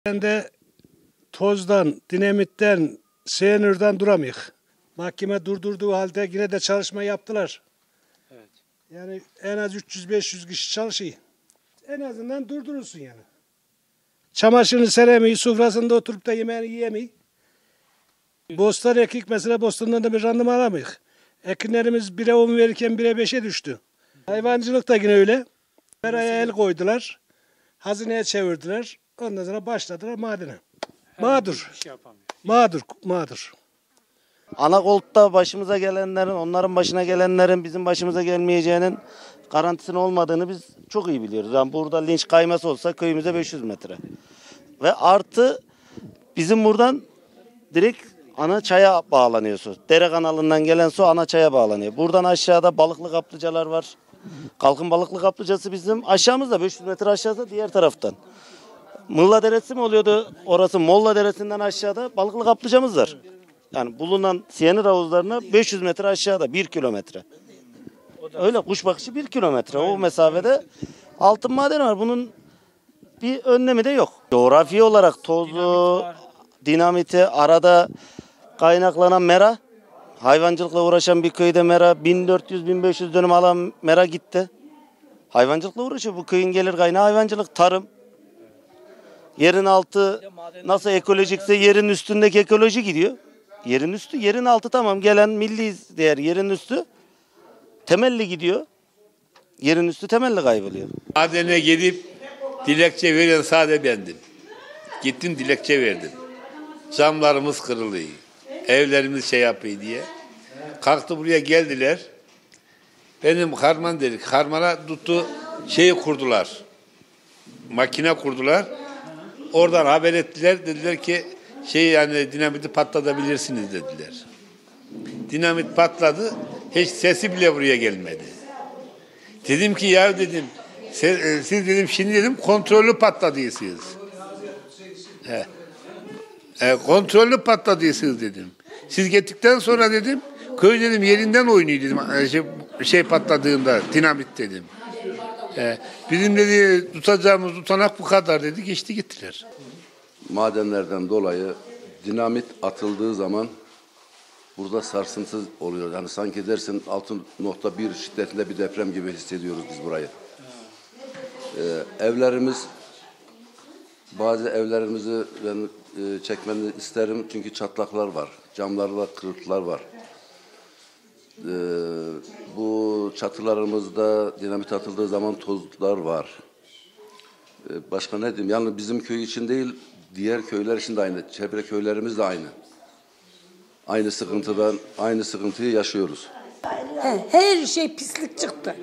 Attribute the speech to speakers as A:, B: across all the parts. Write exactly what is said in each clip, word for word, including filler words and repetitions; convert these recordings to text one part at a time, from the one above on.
A: Ben de tozdan, dinamitten, siyanürden duramıyık. Mahkeme durdurduğu halde yine de çalışma yaptılar.
B: Evet.
A: Yani en az üç yüz beş yüz kişi çalışıyor. En azından durdurulsun yani. Çamaşırını seremeyi, sofrasında oturup da yemeğini yiyemeyi. Bostan ekik mesela, bostandan da bir randıman alamayız. Ekinlerimiz bire on verirken bire beşe düştü. Hayvancılık da yine öyle. Meraya el koydular. Hazineye çevirdiler. Ondan sonra başladılar madene. Mağdur.
B: Şey
A: mağdur. Mağdur.
C: Ana koltukta başımıza gelenlerin, onların başına gelenlerin bizim başımıza gelmeyeceğinin garantisinin olmadığını biz çok iyi biliyoruz. Yani burada linç kayması olsa köyümüze beş yüz metre. Ve artı bizim buradan direkt ana çaya bağlanıyor su. Dere kanalından gelen su ana çaya bağlanıyor. Buradan aşağıda balıklı kaplıcalar var. Kalkın balıklı kaplıcası bizim aşağımızda, beş yüz metre aşağıda diğer taraftan. Mılla Deresi mi oluyordu? Orası Molla Deresi'nden aşağıda balıklı kaplıcamız var. Yani bulunan siyanür havuzlarına beş yüz metre aşağıda, bir kilometre. Öyle kuş bakışı bir kilometre. O mesafede altın madeni var. Bunun bir önlemi de yok. Coğrafi olarak tozu, dinamiti, arada kaynaklanan mera, hayvancılıkla uğraşan bir köyde mera, bin dört yüz bin beş yüz dönüm alan mera gitti. Hayvancılıkla uğraşıyor. Bu köyün gelir kaynağı hayvancılık, tarım. Yerin altı nasıl ekolojikse yerin üstündeki ekoloji gidiyor. Yerin üstü, yerin altı tamam, gelen milli değer, yerin üstü temelli gidiyor. Yerin üstü temelli kayboluyor.
D: Madene gidip dilekçe veren sadece bendim. Gittim dilekçe verdim. Camlarımız kırılıyor. Evlerimiz şey yapıyor diye. Kalktı buraya geldiler. Benim harman dedik. Harmana tuttu şeyi kurdular. Makine kurdular. Oradan haber ettiler. Dediler ki şey yani dinamiti patlatabilirsiniz dediler. Dinamit patladı. Hiç sesi bile buraya gelmedi. Dedim ki ya dedim siz, siz dedim şimdi dedim kontrollü patladıyısınız. He. E, kontrollü patladıyısınız dedim. Siz gittikten sonra dedim köy dedim yerinden oynuyor dedim şey, şey patladığında dinamit dedim. E, bizim dedi tutacağımız tutanak bu kadar dedi, geçti gittiler.
E: Madenlerden dolayı dinamit atıldığı zaman burada sarsıntı oluyor. Yani sanki dersin altı nokta bir şiddetinde bir deprem gibi hissediyoruz biz burayı. Ee, evlerimiz, bazı evlerimizi ben e, çekmeni isterim çünkü çatlaklar var. Camlarla kırıklar var. Ee, bu çatılarımızda dinamit atıldığı zaman tozlar var. Ee, başka ne diyeyim? Yani bizim köy için değil, diğer köyler için de aynı. Çevre köylerimiz de aynı. Aynı sıkıntıdan, aynı sıkıntıyı yaşıyoruz.
F: He, her şey pislik çıktı.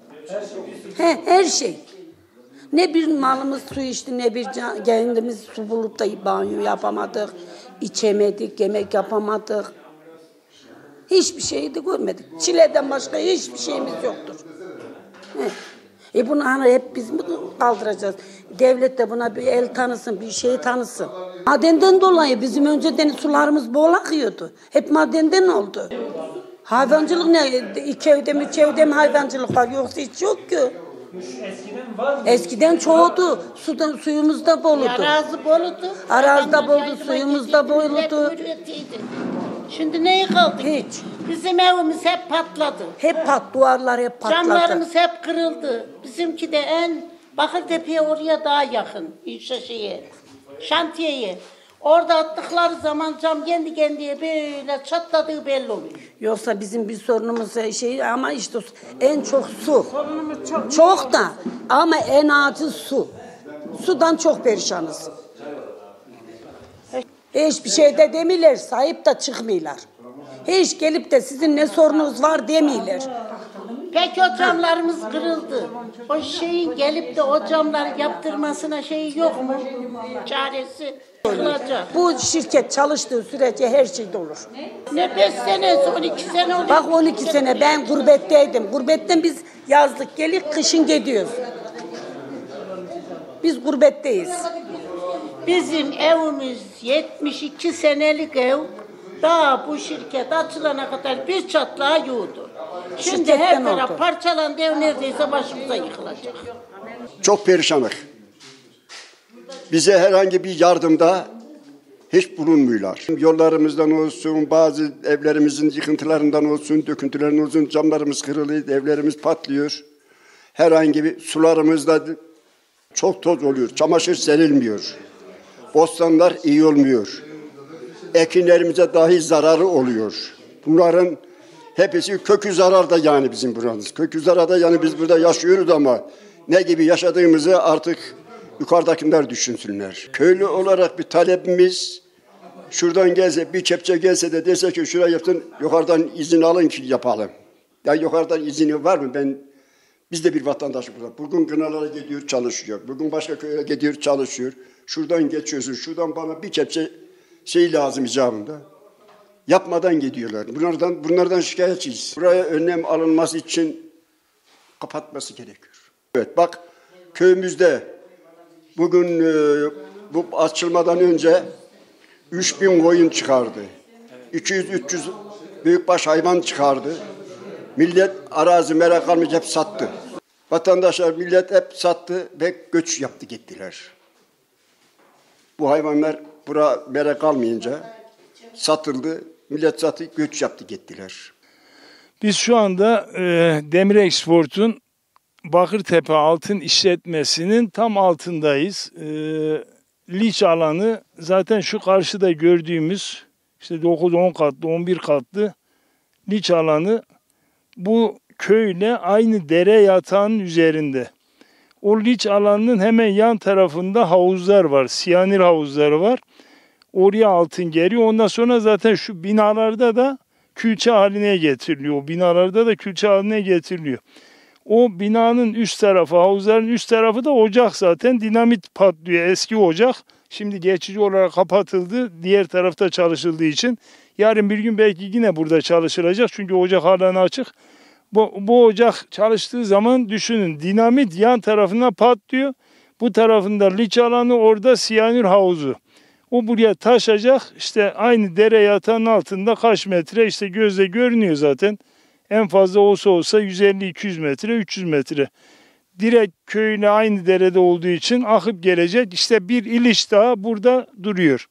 F: He, her şey. Ne bir malımız su içti, ne bir can, kendimiz su bulup da banyo yapamadık, içemedik, yemek yapamadık. Hiçbir şeyi de görmedik. Çileden başka hiçbir şeyimiz yoktur. He. E bunu hani hep biz mi kaldıracağız? Devlet de buna bir el tanısın, bir şey tanısın. Madenden dolayı bizim önceden sularımız bol akıyordu. Hep madenden oldu. Hayvancılık ne? İki evde mi, üç evde mi hayvancılık var? Yoksa hiç yok ki.
B: Eskiden var mı?
F: Eskiden çoğudu. Sudan, suyumuz da boludu.
G: Arazi boludu.
F: Arazide boludu, suyumuz da boludu.
G: Şimdi neyi kaldı?
F: Hiç.
G: Bizim evimiz hep patladı.
F: Hep pat, duvarlar hep patladı.
G: Camlarımız hep kırıldı. Bizimki de en Bakırtepe'ye oraya daha yakın. İnşa şeye, şantiyeye. Orada attıkları zaman cam kendi kendine böyle çatladığı belli oluyor.
F: Yoksa bizim bir sorunumuz şey ama işte en çok su. Çok, çok da ama en acil su. Sudan çok perişanız. Hiçbir şey de demiyorlar, sahip de çıkmıyorlar. Hiç gelip de sizin ne sorunuz var demiyorlar.
G: Peki o camlarımız kırıldı. O şeyin gelip de o camları yaptırmasına şey yok mu? Çaresi kılacak.
F: Bu şirket çalıştığı sürece her şey olur.
G: Ne beş sene, on iki sene oluyor.
F: Bak on iki sene ben gurbetteydim. Gurbetten biz yazlık gelip kışın gidiyoruz. Biz gurbetteyiz.
G: Bizim evimiz yetmiş iki senelik ev. Daha bu şirket açılana kadar bir çatlağa yoğdu. Şimdi
F: Şirketten
G: her taraf
F: oldu.
G: parçalandı, ev neredeyse başımıza yıkılacak.
H: Çok perişanlık. bize herhangi bir yardımda hiç bulunmuyorlar. Yollarımızdan olsun, bazı evlerimizin yıkıntılarından olsun, döküntülerinden olsun, camlarımız kırılıyor, evlerimiz patlıyor. Herhangi bir sularımızda çok toz oluyor, çamaşır serilmiyor. Bostanlar iyi olmuyor. Ekinlerimize dahi zararı oluyor. Bunların hepsi kökü zararda yani bizim buramız. Kökü zararda yani biz burada yaşıyoruz ama ne gibi yaşadığımızı artık yukarıdakiler düşünsünler. Köylü olarak bir talebimiz şuradan gelse, bir kepçe gelse de dese ki şuraya yapsın, yukarıdan izin alın ki yapalım. Ya yukarıdan izini var mı? Ben biz de bir vatandaşız burada. Bugün Kınalara gidiyor, çalışıyor. Bugün başka köye gidiyor, çalışıyor. Şuradan geçiyorsun, şuradan bana bir kepçe şey lazım icabında. Yapmadan gidiyorlar. Bunlardan bunlardan şikayetçiyiz. Buraya önlem alınması için kapatması gerekiyor. Evet bak köyümüzde bugün e, bu açılmadan önce üç bin koyun çıkardı. iki yüz üç yüz büyükbaş hayvan çıkardı. Millet arazi merak kalmayınca hep sattı. Vatandaşlar millet hep sattı ve göç yaptı gittiler. Bu hayvanlar bura merak kalmayınca satıldı. Millet sattı, göç yaptı gittiler.
I: Biz şu anda e, Demir Export'un Bakırtepe Altın İşletmesi'nin tam altındayız. E, liç alanı zaten şu karşıda gördüğümüz işte dokuz on katlı, on bir katlı liç alanı bu köyle aynı dere yatağının üzerinde. O liç alanının hemen yan tarafında havuzlar var, siyanür havuzları var. Oraya altın geliyor. Ondan sonra zaten şu binalarda da külçe haline getiriliyor. O binalarda da külçe haline getiriliyor. O binanın üst tarafı, havuzların üst tarafı da ocak zaten. Dinamit patlıyor. Eski ocak. Şimdi geçici olarak kapatıldı. Diğer tarafta çalışıldığı için. Yarın bir gün belki yine burada çalışılacak. Çünkü ocak halen açık. Bu, bu ocak çalıştığı zaman düşünün. Dinamit yan tarafına patlıyor. Bu tarafında liç alanı, orada siyanür havuzu. O buraya taşacak, işte aynı dere yatağının altında kaç metre, işte gözle görünüyor zaten. En fazla olsa olsa yüz elli iki yüz metre, üç yüz metre. Direkt köyüne aynı derede olduğu için akıp gelecek. İşte bir iliş daha burada duruyor.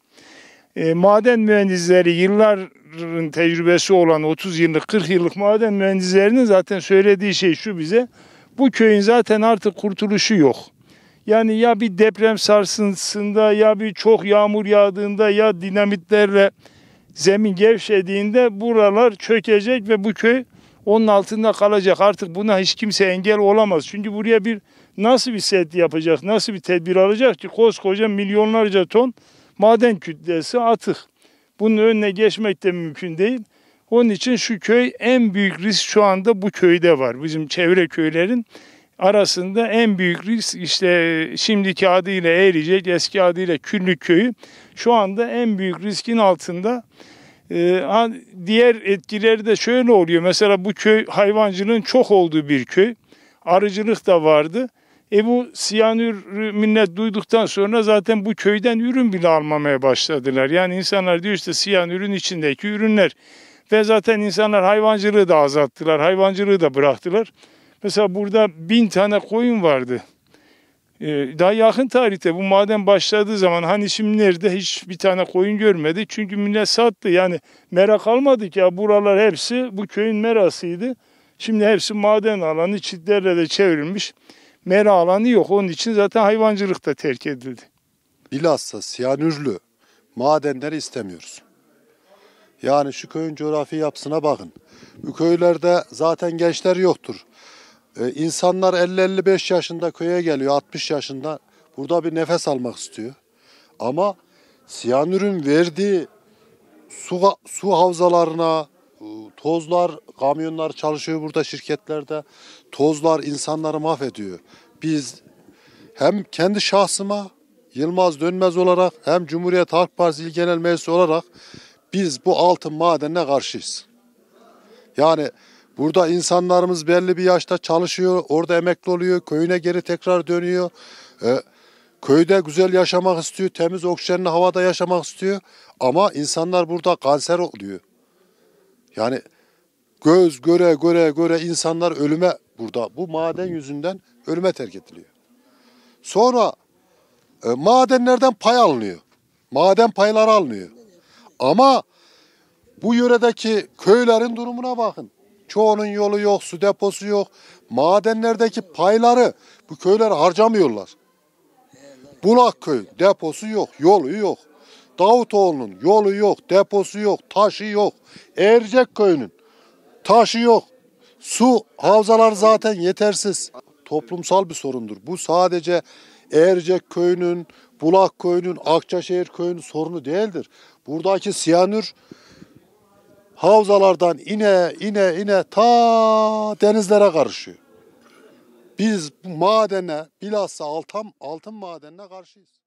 I: E, maden mühendisleri, yılların tecrübesi olan otuz yıllık, kırk yıllık maden mühendislerinin zaten söylediği şey şu bize. Bu köyün zaten artık kurtuluşu yok. Yani ya bir deprem sarsıntısında, ya bir çok yağmur yağdığında, ya dinamitlerle zemin gevşediğinde buralar çökecek ve bu köy onun altında kalacak. Artık buna hiç kimse engel olamaz. Çünkü buraya bir nasıl bir set yapacak, nasıl bir tedbir alacak ki koskoca milyonlarca ton maden kütlesi atık. Bunun önüne geçmek de mümkün değil. Onun için şu köy, en büyük risk şu anda bu köyde var. Bizim çevre köylerin arasında en büyük risk işte şimdiki adıyla Eğricek, eski adıyla Küllük köyü şu anda en büyük riskin altında. Ee, diğer etkileri de şöyle oluyor. Mesela bu köy hayvancılığın çok olduğu bir köy. Arıcılık da vardı. E bu siyanür millet duyduktan sonra zaten bu köyden ürün bile almamaya başladılar. Yani insanlar diyor işte siyanürün içindeki ürünler. Ve zaten insanlar hayvancılığı da azalttılar. Hayvancılığı da bıraktılar. Mesela burada bin tane koyun vardı. Ee, daha yakın tarihte bu maden başladığı zaman hani şimdi nerede hiç bir tane koyun görmedik. Çünkü millet sattı, yani merak almadık ya, buralar hepsi bu köyün merasıydı. Şimdi hepsi maden alanı, çitlerle de çevrilmiş. Mera alanı yok, onun için zaten hayvancılık da terk edildi.
J: Bilhassa siyanürlü madenleri istemiyoruz. Yani şu köyün coğrafi yapısına bakın. Bu köylerde zaten gençler yoktur. Ee, insanlar elli elli beş yaşında köye geliyor, altmış yaşında. Burada bir nefes almak istiyor. Ama siyanürün verdiği su, su havzalarına, tozlar, kamyonlar çalışıyor burada şirketlerde. Tozlar insanları mahvediyor. Biz hem kendi şahsıma Yılmaz Dönmez olarak hem Cumhuriyet Halk Partisi İl Genel Meclisi olarak biz bu altın madenine karşıyız. Yani burada insanlarımız belli bir yaşta çalışıyor, orada emekli oluyor, köyüne geri tekrar dönüyor. Ee, köyde güzel yaşamak istiyor, temiz oksijenli havada yaşamak istiyor. Ama insanlar burada kanser oluyor. Yani göz göre göre göre insanlar ölüme burada, bu maden yüzünden ölüme terk ediliyor. Sonra E, madenlerden pay alınıyor. Maden payları alınıyor. Ama bu yöredeki köylerin durumuna bakın. Çoğunun yolu yok, su deposu yok. Madenlerdeki payları bu köyler harcamıyorlar. Bulakköy deposu yok, yolu yok. Davutoğlu'nun yolu yok, deposu yok, taşı yok. Ercek köyünün taşı yok. Su havzaları zaten yetersiz. Toplumsal bir sorundur. Bu sadece Ercek köyünün, Bulak köyünün, Akçaşehir köyünün sorunu değildir. Buradaki siyanür havzalardan ine ine ine ta denizlere karışıyor. Biz bu madene bilhassa altın, altın madenine karşıyız.